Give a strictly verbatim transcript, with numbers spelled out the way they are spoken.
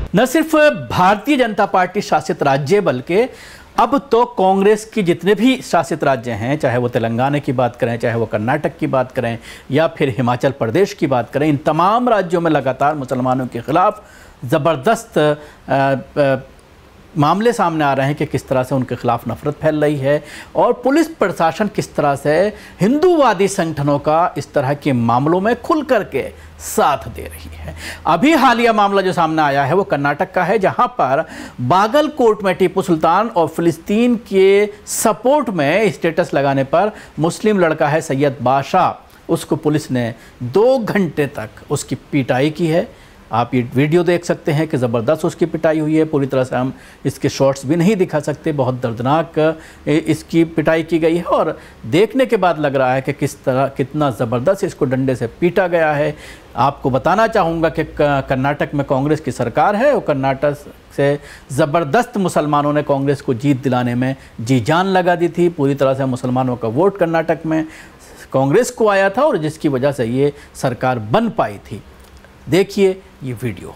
न सिर्फ भारतीय जनता पार्टी शासित राज्य बल्कि अब तो कांग्रेस की जितने भी शासित राज्य हैं, चाहे वो तेलंगाना की बात करें, चाहे वो कर्नाटक की बात करें या फिर हिमाचल प्रदेश की बात करें, इन तमाम राज्यों में लगातार मुसलमानों के खिलाफ ज़बरदस्त मामले सामने आ रहे हैं कि किस तरह से उनके खिलाफ नफरत फैल रही है और पुलिस प्रशासन किस तरह से हिंदूवादी संगठनों का इस तरह के मामलों में खुल करके साथ दे रही है। अभी हालिया मामला जो सामने आया है वो कर्नाटक का है, जहां पर बागलकोट में टीपू सुल्तान और फिलिस्तीन के सपोर्ट में स्टेटस लगाने पर मुस्लिम लड़का है सैयद बादशाह, उसको पुलिस ने दो घंटे तक उसकी पिटाई की है। आप ये वीडियो देख सकते हैं कि ज़बरदस्त उसकी पिटाई हुई है। पूरी तरह से हम इसके शॉट्स भी नहीं दिखा सकते, बहुत दर्दनाक इसकी पिटाई की गई है और देखने के बाद लग रहा है कि किस तरह कितना ज़बरदस्त इसको डंडे से पीटा गया है। आपको बताना चाहूँगा कि कर्नाटक में कांग्रेस की सरकार है और कर्नाटक से ज़बरदस्त मुसलमानों ने कांग्रेस को जीत दिलाने में जी जान लगा दी थी। पूरी तरह से मुसलमानों का वोट कर्नाटक में कांग्रेस को आया था और जिसकी वजह से ये सरकार बन पाई थी। देखिए ये वीडियो।